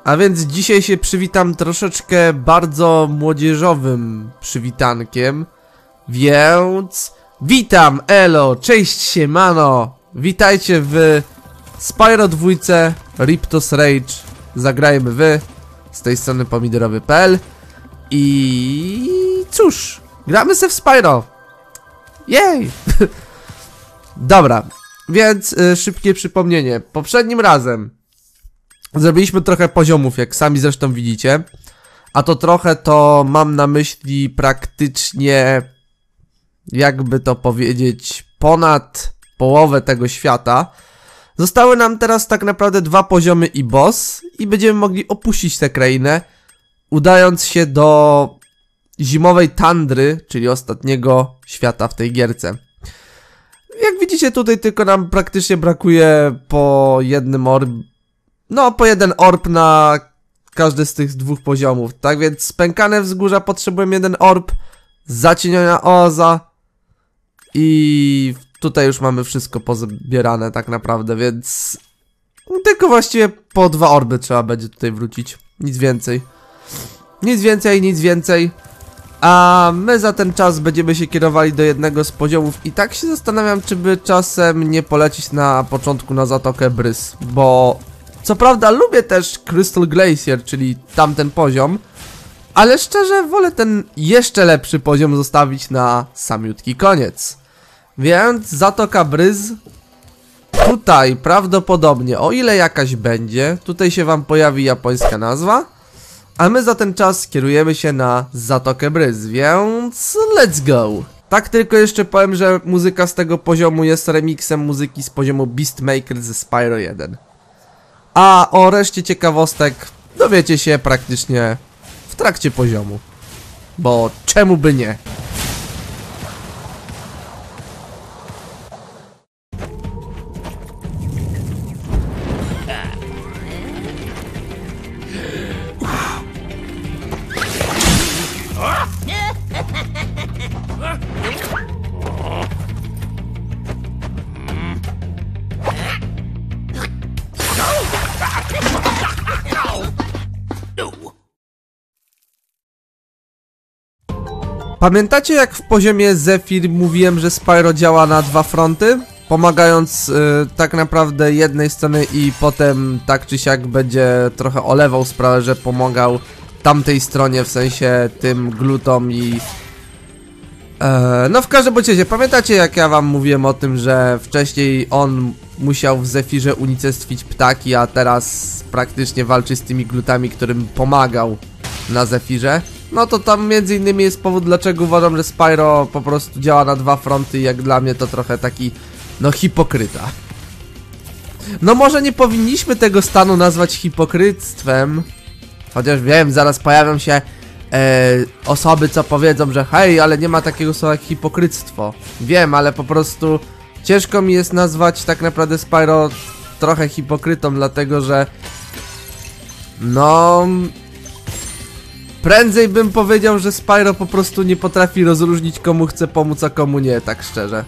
A więc dzisiaj się przywitam troszeczkę bardzo młodzieżowym przywitankiem. Więc witam, elo, cześć, siemano. Witajcie w Spyro 2 Riptos Rage. Zagrajmy wy. Z tej strony pomidorowy.pl. I cóż, gramy se w Spyro. Jej. Dobra, więc szybkie przypomnienie. Poprzednim razem zrobiliśmy trochę poziomów, jak sami zresztą widzicie. A to trochę to mam na myśli praktycznie, jakby to powiedzieć, ponad połowę tego świata. Zostały nam teraz tak naprawdę 2 poziomy i boss. I będziemy mogli opuścić tę krainę, udając się do zimowej tundry, czyli ostatniego świata w tej gierce. Jak widzicie, tutaj tylko nam praktycznie brakuje po jednym orb. No, po jeden orb na każdy z tych 2 poziomów. Tak więc spękane wzgórza potrzebują 1 orb, zacieniona oaza i tutaj już mamy wszystko pozbierane tak naprawdę, więc tylko właściwie po 2 orby trzeba będzie tutaj wrócić. Nic więcej. Nic więcej, nic więcej. A my za ten czas będziemy się kierowali do jednego z poziomów i tak się zastanawiam, czy by czasem nie polecić na początku na Zatokę Bryz, bo co prawda lubię też Crystal Glacier, czyli tamten poziom, ale szczerze wolę ten jeszcze lepszy poziom zostawić na samiutki koniec. Więc Zatoka Bryz tutaj prawdopodobnie, o ile jakaś będzie, tutaj się wam pojawi japońska nazwa, a my za ten czas kierujemy się na Zatokę Bryz, więc let's go! Tak tylko jeszcze powiem, że muzyka z tego poziomu jest remixem muzyki z poziomu Beastmaker ze Spyro 1. A o reszcie ciekawostek dowiecie się praktycznie w trakcie poziomu. Bo czemu by nie? Pamiętacie, jak w poziomie Zephyr mówiłem, że Spyro działa na 2 fronty? Pomagając tak naprawdę jednej strony i potem tak czy siak będzie trochę olewał sprawę, że pomagał tamtej stronie, w sensie tym glutom i... no w każdym razie, pamiętacie, jak ja wam mówiłem o tym, że wcześniej on musiał w Zephyrze unicestwić ptaki, a teraz praktycznie walczy z tymi glutami, którym pomagał na Zephyrze? No to tam między innymi jest powód, dlaczego uważam, że Spyro po prostu działa na 2 fronty i jak dla mnie to trochę taki, no, hipokryta. No może nie powinniśmy tego stanu nazwać hipokryctwem, chociaż wiem, zaraz pojawią się osoby, co powiedzą, że hej, ale nie ma takiego słowa jak hipokryctwo. Wiem, ale po prostu ciężko mi jest nazwać tak naprawdę Spyro trochę hipokrytą, dlatego że no... prędzej bym powiedział, że Spyro po prostu nie potrafi rozróżnić, komu chce pomóc, a komu nie, tak szczerze.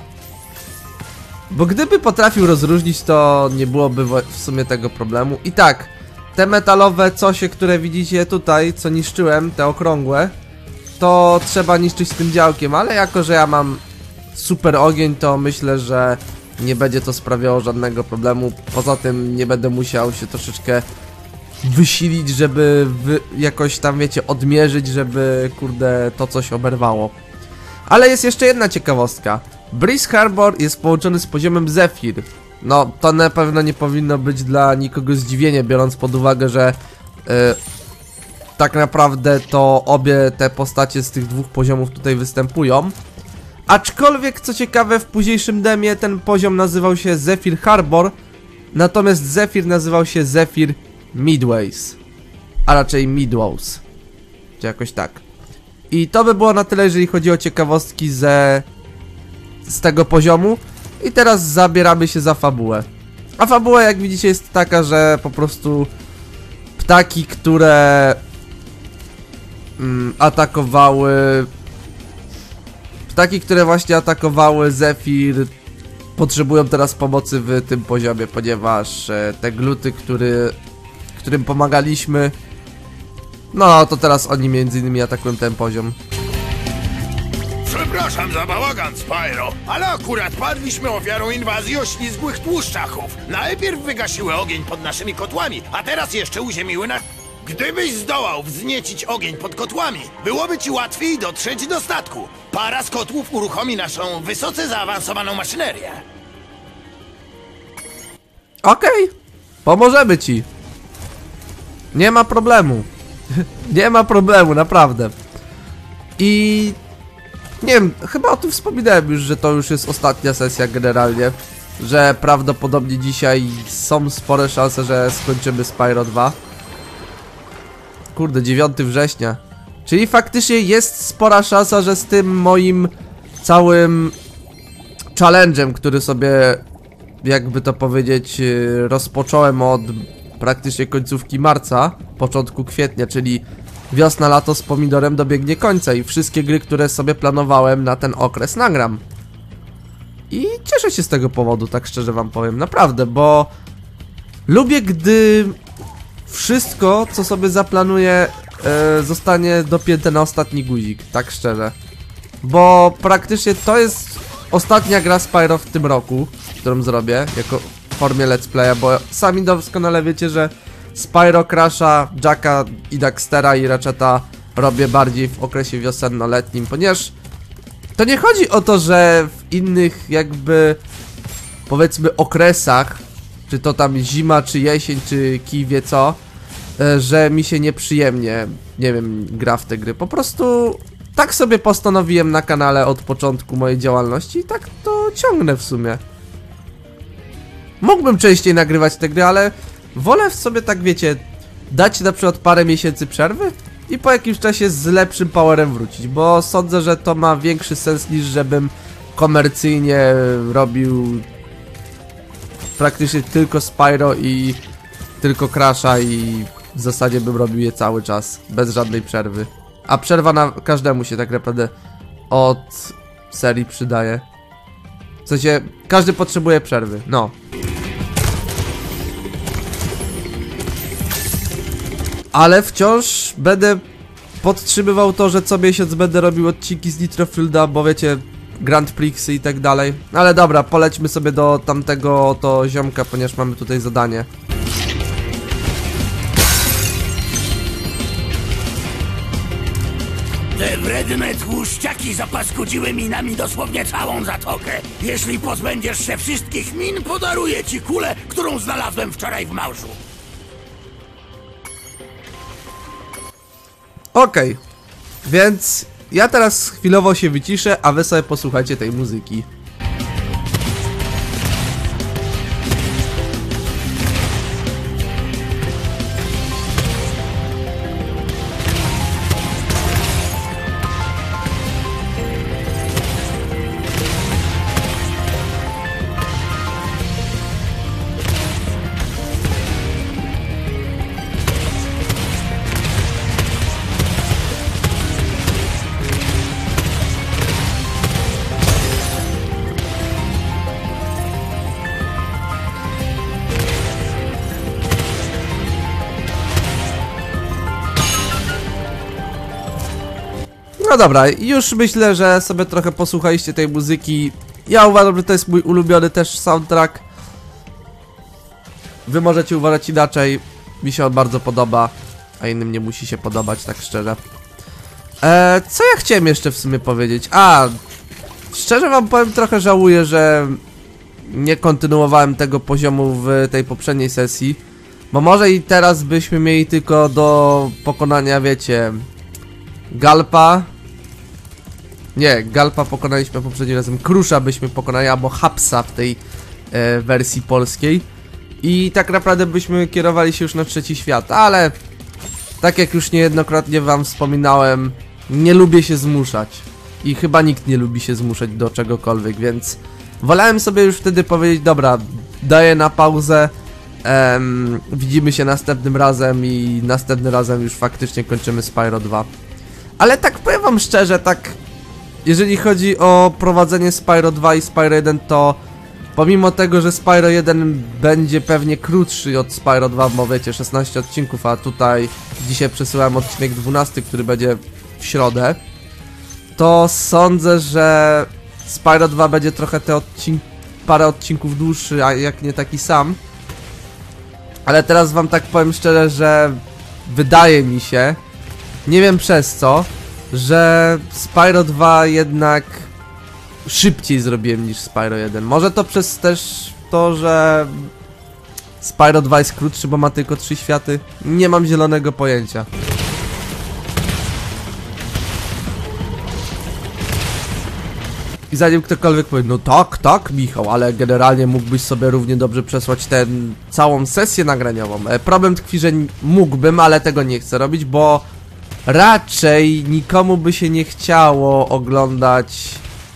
Bo gdyby potrafił rozróżnić, to nie byłoby w sumie tego problemu. I tak, te metalowe cosie, które widzicie tutaj, co niszczyłem, te okrągłe, to trzeba niszczyć tym działkiem, ale jako, że ja mam super ogień, to myślę, że nie będzie to sprawiało żadnego problemu. Poza tym nie będę musiał się troszeczkę wysilić, żeby jakoś tam, wiecie, odmierzyć, żeby, kurde, to coś oberwało. Ale jest jeszcze jedna ciekawostka. Breeze Harbor jest połączony z poziomem Zephyr. No, to na pewno nie powinno być dla nikogo zdziwienie, biorąc pod uwagę, że tak naprawdę to obie te postacie z tych 2 poziomów tutaj występują. Aczkolwiek, co ciekawe, w późniejszym demie ten poziom nazywał się Zephyr Harbor, natomiast Zephyr nazywał się Zephyr Midways, a raczej Midways, czy jakoś tak. I to by było na tyle, jeżeli chodzi o ciekawostki z tego poziomu. I teraz zabieramy się za fabułę. A fabuła, jak widzicie, jest taka, że po prostu ptaki, które atakowały... Ptaki, które właśnie atakowały Zephyr, potrzebują teraz pomocy w tym poziomie, ponieważ te gluty, które którym pomagaliśmy. No, to teraz oni między innymi atakują ten poziom. Przepraszam za bałagan, Spyro, ale akurat padliśmy ofiarą inwazji oślizgłych tłuszczaków. Najpierw wygasiły ogień pod naszymi kotłami, a teraz jeszcze uziemiły nas. Gdybyś zdołał wzniecić ogień pod kotłami, byłoby ci łatwiej dotrzeć do statku. Para z kotłów uruchomi naszą wysoce zaawansowaną maszynerię. Okej, pomożemy ci. Nie ma problemu. Nie ma problemu, naprawdę. I... nie wiem, chyba o tym wspominałem już, że to już jest ostatnia sesja generalnie. Że prawdopodobnie dzisiaj są spore szanse, że skończymy Spyro 2. Kurde, 9 września. Czyli faktycznie jest spora szansa, że z tym moim całym challenge'em, który sobie, jakby to powiedzieć, rozpocząłem od praktycznie końcówki marca, początku kwietnia, czyli wiosna, lato z pomidorem, dobiegnie końca i wszystkie gry, które sobie planowałem na ten okres, nagram. I cieszę się z tego powodu, tak szczerze wam powiem, naprawdę, bo lubię, gdy wszystko, co sobie zaplanuję, zostanie dopięte na ostatni guzik, tak szczerze. Bo praktycznie to jest ostatnia gra Spyro w tym roku, którą zrobię, jako w formie let's playa, bo sami doskonale wiecie, że Spyro, Crasha, Jacka i Daxtera i Ratcheta robię bardziej w okresie wiosenno-letnim, ponieważ to nie chodzi o to, że w innych jakby, powiedzmy, okresach, czy to tam zima, czy jesień, czy kij wie co, że mi się nieprzyjemnie, nie wiem, gra w te gry. Po prostu tak sobie postanowiłem na kanale od początku mojej działalności i tak to ciągnę w sumie. Mógłbym częściej nagrywać te gry, ale wolę sobie, tak wiecie, dać na przykład parę miesięcy przerwy i po jakimś czasie z lepszym powerem wrócić, bo sądzę, że to ma większy sens niż żebym komercyjnie robił praktycznie tylko Spyro i tylko Crasha i w zasadzie bym robił je cały czas, bez żadnej przerwy. A przerwa na każdemu się tak naprawdę od serii przydaje. W sensie, każdy potrzebuje przerwy, no. Ale wciąż będę podtrzymywał to, że co miesiąc będę robił odcinki z Nitrofielda, bo wiecie, Grand Prixy i tak dalej. Ale dobra, polećmy sobie do tamtego to ziomka, ponieważ mamy tutaj zadanie. Te wredne tłuszczaki zapaskudziły minami dosłownie całą zatokę. Jeśli pozbędziesz się wszystkich min, podaruję ci kulę, którą znalazłem wczoraj w małżu. Okej, więc ja teraz chwilowo się wyciszę, a wy sobie posłuchajcie tej muzyki. No dobra, już myślę, że sobie trochę posłuchaliście tej muzyki. Ja uważam, że to jest mój ulubiony też soundtrack. Wy możecie uważać inaczej. Mi się on bardzo podoba, a innym nie musi się podobać, tak szczerze. Co ja chciałem jeszcze w sumie powiedzieć? Szczerze wam powiem, trochę żałuję, że nie kontynuowałem tego poziomu w tej poprzedniej sesji. Bo może i teraz byśmy mieli tylko do pokonania, wiecie, Galpa. Nie, Galpa pokonaliśmy poprzednim razem. Krusza byśmy pokonali, albo Hapsa w tej wersji polskiej. I tak naprawdę byśmy kierowali się już na trzeci świat, ale tak jak już niejednokrotnie wam wspominałem, nie lubię się zmuszać. I chyba nikt nie lubi się zmuszać do czegokolwiek, więc wolałem sobie już wtedy powiedzieć, dobra, daję na pauzę. Widzimy się następnym razem i następnym razem już faktycznie kończymy Spyro 2. Ale tak powiem wam szczerze, tak jeżeli chodzi o prowadzenie Spyro 2 i Spyro 1, to Pomimo tego, że Spyro 1 będzie pewnie krótszy od Spyro 2, bo wiecie, 16 odcinków, a tutaj dzisiaj przesyłałem odcinek 12, który będzie w środę, to sądzę, że Spyro 2 będzie trochę parę odcinków dłuższy, a jak nie taki sam. Ale teraz wam tak powiem szczerze, że wydaje mi się, nie wiem przez co, że Spyro 2 jednak szybciej zrobiłem niż Spyro 1. Może to przez też to, że Spyro 2 jest krótszy, bo ma tylko 3 światy. Nie mam zielonego pojęcia. I zanim ktokolwiek powie, no tak, Michał, ale generalnie mógłbyś sobie równie dobrze przesłać całą sesję nagraniową. Problem tkwi, że mógłbym, ale tego nie chcę robić, bo raczej nikomu by się nie chciało oglądać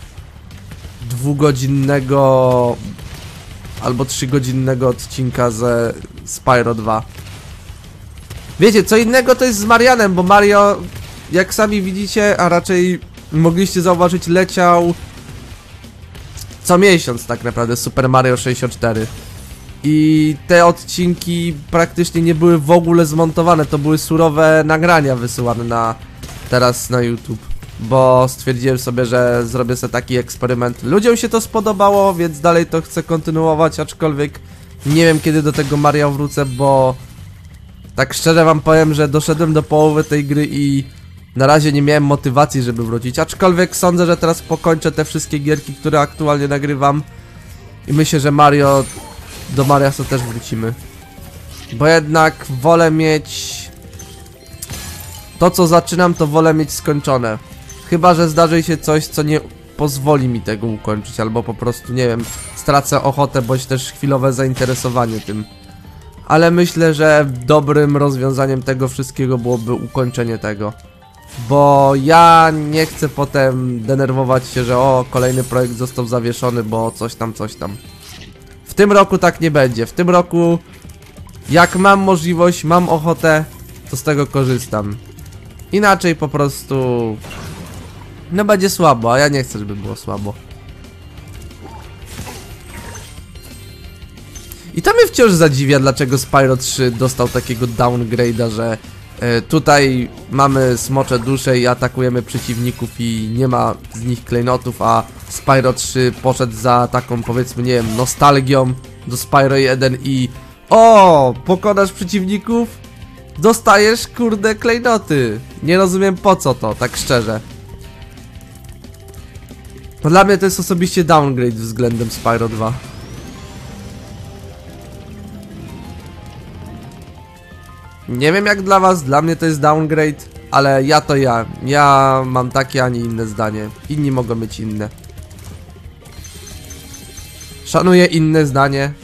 2-godzinnego albo 3-godzinnego odcinka ze Spyro 2. Wiecie, co innego to jest z Marianem, bo Mario, jak sami widzicie, a raczej mogliście zauważyć, leciał co miesiąc tak naprawdę Super Mario 64. I te odcinki praktycznie nie były w ogóle zmontowane, to były surowe nagrania wysyłane teraz na YouTube. Bo stwierdziłem sobie, że zrobię sobie taki eksperyment. Ludziom się to spodobało, więc dalej to chcę kontynuować, aczkolwiek nie wiem kiedy do tego Mario wrócę, bo tak szczerze wam powiem, że doszedłem do połowy tej gry i na razie nie miałem motywacji, żeby wrócić. Aczkolwiek sądzę, że teraz pokończę te wszystkie gierki, które aktualnie nagrywam. I myślę, że do Mariasa też wrócimy. Bo jednak wolę mieć... To co zaczynam, to wolę mieć skończone. Chyba że zdarzy się coś, co nie pozwoli mi tego ukończyć. Albo po prostu, nie wiem, stracę ochotę, bądź też chwilowe zainteresowanie tym. Ale myślę, że dobrym rozwiązaniem tego wszystkiego byłoby ukończenie tego. Bo ja nie chcę potem denerwować się, że o, kolejny projekt został zawieszony, bo coś tam. W tym roku tak nie będzie. W tym roku, jak mam możliwość, mam ochotę, to z tego korzystam. Inaczej po prostu... No będzie słabo, a ja nie chcę, żeby było słabo. I to mnie wciąż zadziwia, dlaczego Spyro 3 dostał takiego downgrade'a, że tutaj mamy smocze dusze i atakujemy przeciwników i nie ma z nich klejnotów, a Spyro 3 poszedł za taką, powiedzmy, nie wiem, nostalgią do Spyro 1 i o, pokonasz przeciwników? Dostajesz, kurde, klejnoty. Nie rozumiem po co to, tak szczerze. No dla mnie to jest osobiście downgrade względem Spyro 2. Nie wiem jak dla was, dla mnie to jest downgrade, ale ja to ja. Ja mam takie, a nie inne zdanie. Inni mogą mieć inne. Szanuję inne zdanie.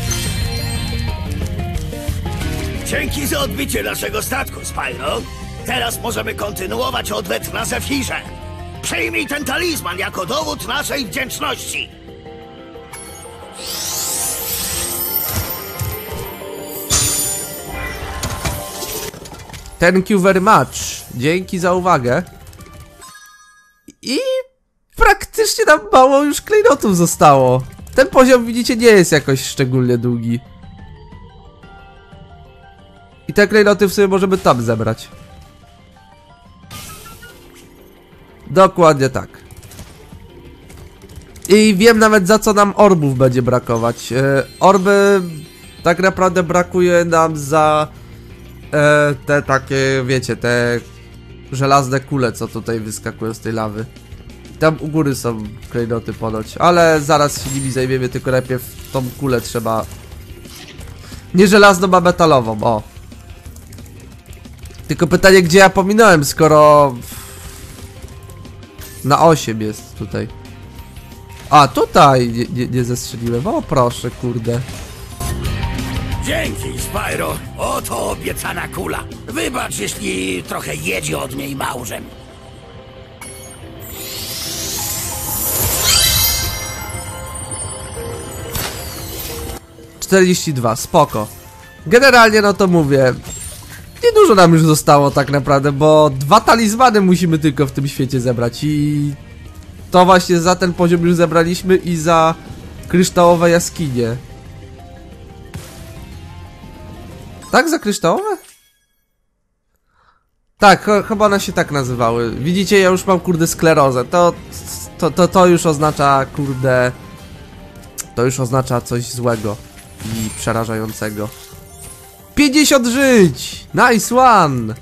Dzięki za odbicie naszego statku, Spyro. Teraz możemy kontynuować odwet na Zefirze. Przyjmij ten talizman jako dowód naszej wdzięczności. Thank you very much. Dzięki za uwagę. I praktycznie nam mało już klejnotów zostało. Ten poziom, widzicie, nie jest jakoś szczególnie długi. I te klejnoty w sobie możemy tam zebrać. Dokładnie tak. I wiem nawet za co nam orbów będzie brakować. Orby tak naprawdę brakuje nam za te takie, wiecie, te żelazne kule, co tutaj wyskakują z tej lawy. Tam u góry są klejnoty ponoć, ale zaraz się nimi zajmiemy, tylko najpierw tą kulę trzeba... Nie żelazną, a metalową, o. Tylko pytanie, gdzie ja pominąłem, skoro... Na 8 jest tutaj. A, tutaj nie zestrzeliłem, o proszę, kurde. Dzięki, Spyro. Oto obiecana kula. Wybacz, jeśli trochę jedzie od niej małżem. ...42, spoko. Generalnie no to mówię... Niedużo nam już zostało tak naprawdę, bo 2 talizmany musimy tylko w tym świecie zebrać i... To właśnie za ten poziom już zebraliśmy i za Kryształowe jaskinie. Tak, za kryształowe? Tak, chyba one się tak nazywały. Widzicie, ja już mam, kurde, sklerozę. To już oznacza, kurde... To już oznacza coś złego i przerażającego. 50 żyć! Nice one!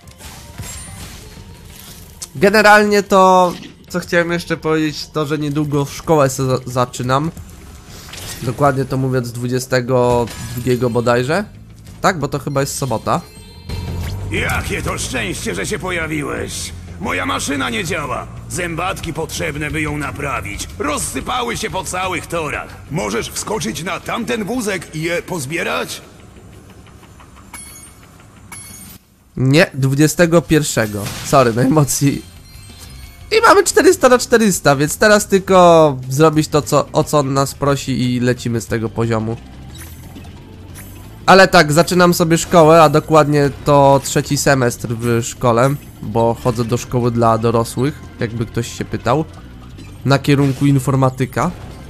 Generalnie to... Co chciałem jeszcze powiedzieć, to że niedługo szkołę zaczynam. Dokładnie to mówiąc 22 bodajże. Tak, bo to chyba jest sobota. Jakie to szczęście, że się pojawiłeś! Moja maszyna nie działa. Zębatki potrzebne, by ją naprawić. Rozsypały się po całych torach. Możesz wskoczyć na tamten wózek i je pozbierać? Nie, 21. Sorry, najmocniej. I mamy 400 na 400, więc teraz tylko zrobić to, o co on nas prosi i lecimy z tego poziomu. Ale tak, zaczynam sobie szkołę, a dokładnie to 3. semestr w szkole, bo chodzę do szkoły dla dorosłych, jakby ktoś się pytał, na kierunku informatyka.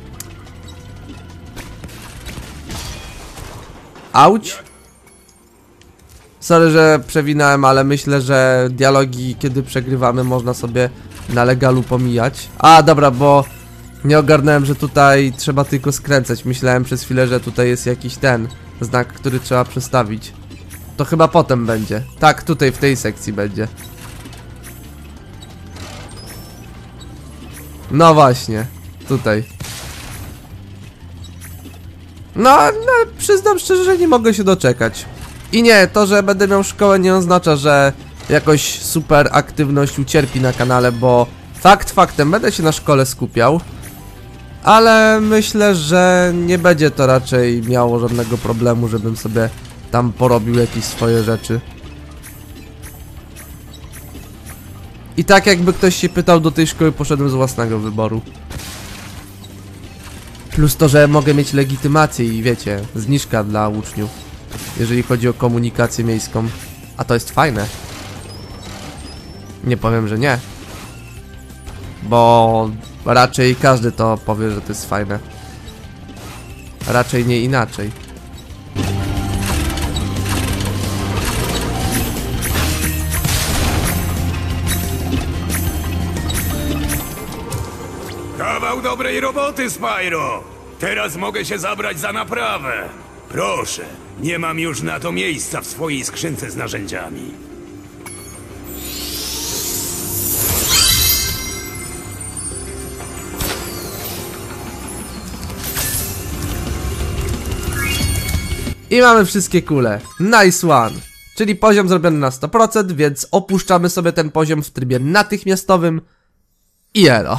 Auć! Sorry, że przewinąłem, ale myślę, że dialogi, kiedy przegrywamy, można sobie na legalu pomijać. A, dobra, bo nie ogarnąłem, że tutaj trzeba tylko skręcać. Myślałem przez chwilę, że tutaj jest jakiś ten znak, który trzeba przestawić. To chyba potem będzie. Tak, tutaj w tej sekcji będzie. No właśnie, tutaj. No, przyznam szczerze, że nie mogę się doczekać. I nie, to, że będę miał szkołę, nie oznacza, że jakoś super aktywność ucierpi na kanale, bo faktem, będę się na szkole skupiał. Ale myślę, że nie będzie to raczej miało żadnego problemu, żebym sobie tam porobił jakieś swoje rzeczy. I tak jakby ktoś się pytał, do tej szkoły poszedłem z własnego wyboru. Plus to, że mogę mieć legitymację i wiecie, zniżka dla uczniów, jeżeli chodzi o komunikację miejską. A to jest fajne. Nie powiem, że nie. Bo raczej każdy to powie, że to jest fajne. Raczej nie inaczej. Kawał dobrej roboty, Spyro! Teraz mogę się zabrać za naprawę. Proszę, nie mam już na to miejsca w swojej skrzynce z narzędziami. I mamy wszystkie kule. Nice one. Czyli poziom zrobiony na 100%, więc opuszczamy sobie ten poziom w trybie natychmiastowym. I elo.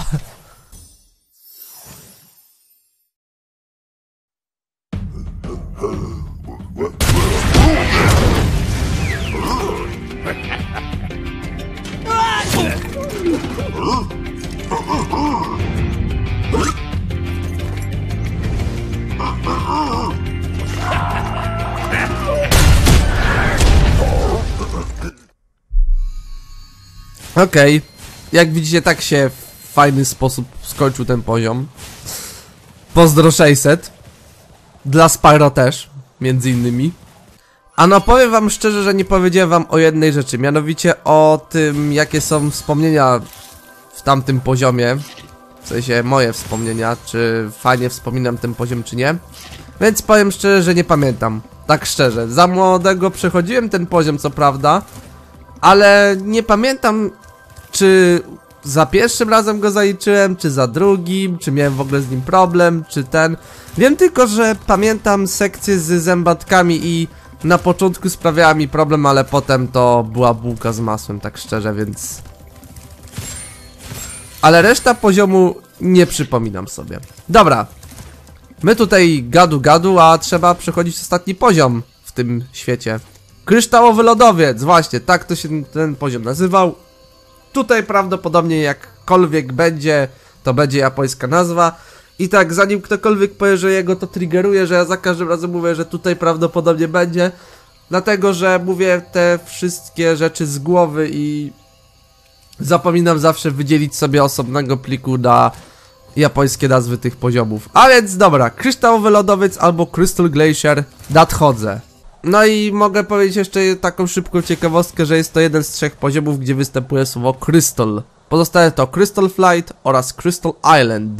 Okej, jak widzicie, tak się w fajny sposób skończył ten poziom. Pozdro 600. Dla Spyro też, między innymi. A no, powiem wam szczerze, że nie powiedziałem wam o jednej rzeczy, mianowicie o tym, jakie są wspomnienia w tamtym poziomie. W sensie moje wspomnienia, czy fajnie wspominam ten poziom, czy nie. Więc powiem szczerze, że nie pamiętam. Tak szczerze, za młodego przechodziłem ten poziom, co prawda, ale nie pamiętam, czy za pierwszym razem go zaliczyłem, czy za drugim, czy miałem w ogóle z nim problem, czy ten. Wiem tylko, że pamiętam sekcję z zębatkami i na początku sprawiała mi problem, ale potem to była bułka z masłem, tak szczerze, więc... Ale reszta poziomu nie przypominam sobie. Dobra. My tutaj gadu, a trzeba przechodzić ostatni poziom w tym świecie. Kryształowy lodowiec, właśnie, tak to się ten poziom nazywał. Tutaj prawdopodobnie jakkolwiek będzie, to będzie japońska nazwa. I tak, zanim ktokolwiek powie, że jego to triggeruje, że ja za każdym razem mówię, że tutaj prawdopodobnie będzie. Dlatego, że mówię te wszystkie rzeczy z głowy i zapominam zawsze wydzielić sobie osobnego pliku na japońskie nazwy tych poziomów. A więc dobra, kryształowy lodowiec albo Crystal Glacier, nadchodzę. No i mogę powiedzieć jeszcze taką szybką ciekawostkę, że jest to jeden z 3 poziomów, gdzie występuje słowo Crystal. Pozostałe to Crystal Flight oraz Crystal Island.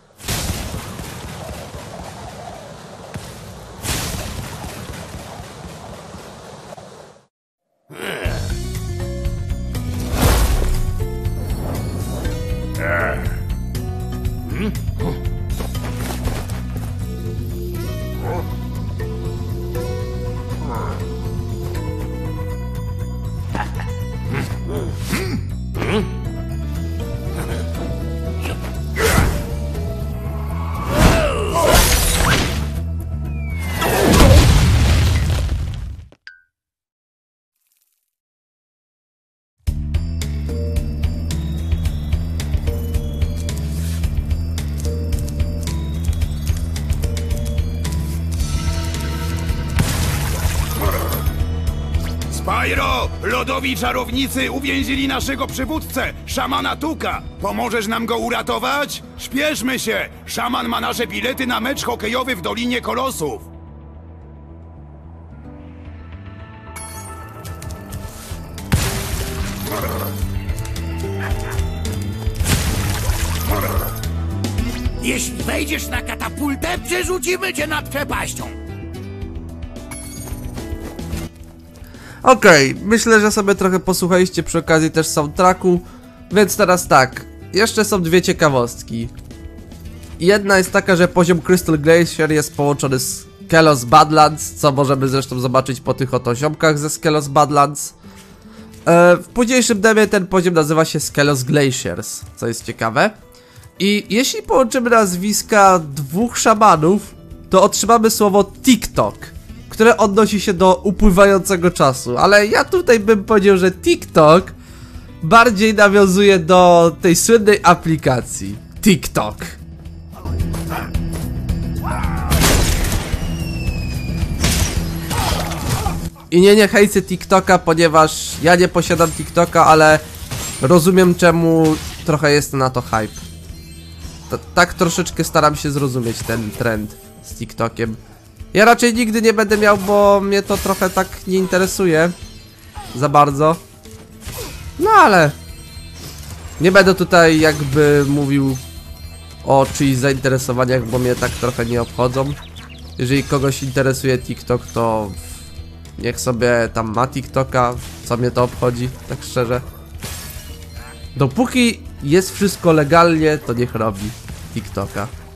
Spyro! Lodowi czarownicy uwięzili naszego przywódcę, szamana Tuka. Pomożesz nam go uratować? Śpieszmy się! Szaman ma nasze bilety na mecz hokejowy w Dolinie Kolosów. Jeśli wejdziesz na katapultę, przerzucimy cię nad przepaścią. Okej, myślę, że sobie trochę posłuchaliście przy okazji też soundtracku, więc teraz tak, jeszcze są 2 ciekawostki. Jedna jest taka, że poziom Crystal Glacier jest połączony z Skelos Badlands, co możemy zresztą zobaczyć po tych oto ziomkach ze Skelos Badlands. W późniejszym demie ten poziom nazywa się Skelos Glaciers, co jest ciekawe. I jeśli połączymy nazwiska 2 szamanów, to otrzymamy słowo TikTok, które odnosi się do upływającego czasu, ale ja tutaj bym powiedział, że TikTok bardziej nawiązuje do tej słynnej aplikacji TikTok. I nie hejcę TikToka, ponieważ ja nie posiadam TikToka, ale rozumiem, czemu trochę jest na to hype. Tak troszeczkę staram się zrozumieć ten trend z TikTokiem. Ja raczej nigdy nie będę miał, bo mnie to trochę tak nie interesuje za bardzo. No ale nie będę tutaj jakby mówił o czyichś zainteresowaniach, bo mnie tak trochę nie obchodzą. Jeżeli kogoś interesuje TikTok, to niech sobie tam ma TikToka, co mnie to obchodzi, tak szczerze. Dopóki jest wszystko legalnie, to niech robi TikToka.